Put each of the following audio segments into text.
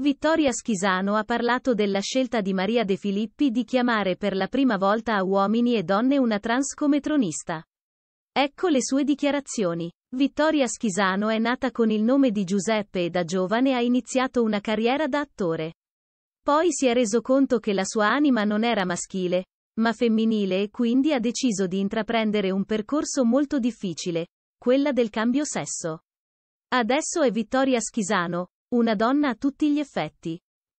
Vittoria Schisano ha parlato della scelta di Maria De Filippi di chiamare per la prima volta a uomini e donne una trans come tronista. Ecco le sue dichiarazioni. Vittoria Schisano è nata con il nome di Giuseppe e da giovane ha iniziato una carriera da attore. Poi si è reso conto che la sua anima non era maschile, ma femminile e quindi ha deciso di intraprendere un percorso molto difficile, quella del cambio sesso. Adesso è Vittoria Schisano, una donna a tutti gli effetti.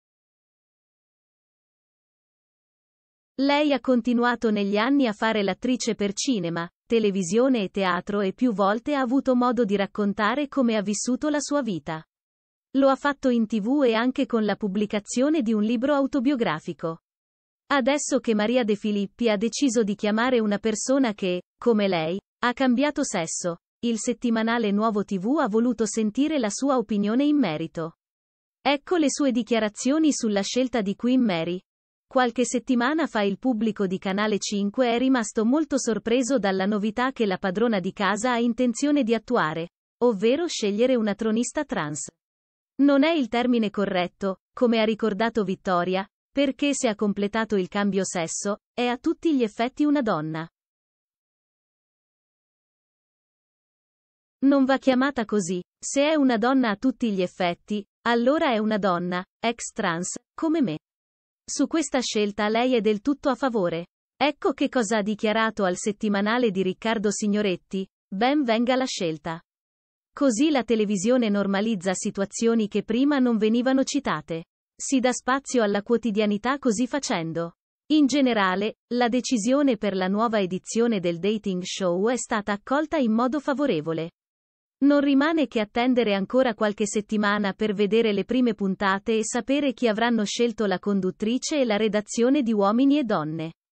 Lei ha continuato negli anni a fare l'attrice per cinema, televisione e teatro e più volte ha avuto modo di raccontare come ha vissuto la sua vita. Lo ha fatto in TV e anche con la pubblicazione di un libro autobiografico. Adesso che Maria De Filippi ha deciso di chiamare una persona che, come lei, ha cambiato sesso, il settimanale Nuovo TV ha voluto sentire la sua opinione in merito. Ecco le sue dichiarazioni sulla scelta di Queen Mary. Qualche settimana fa il pubblico di Canale 5 è rimasto molto sorpreso dalla novità che la padrona di casa ha intenzione di attuare, ovvero scegliere una tronista trans. Non è il termine corretto, come ha ricordato Vittoria, perché se ha completato il cambio sesso, è a tutti gli effetti una donna. Non va chiamata così, se è una donna a tutti gli effetti, allora è una donna, ex trans, come me. Su questa scelta lei è del tutto a favore. Ecco che cosa ha dichiarato al settimanale di Riccardo Signoretti: ben venga la scelta. Così la televisione normalizza situazioni che prima non venivano citate. Si dà spazio alla quotidianità così facendo. In generale, la decisione per la nuova edizione del dating show è stata accolta in modo favorevole. Non rimane che attendere ancora qualche settimana per vedere le prime puntate e sapere chi avranno scelto la conduttrice e la redazione di Uomini e Donne.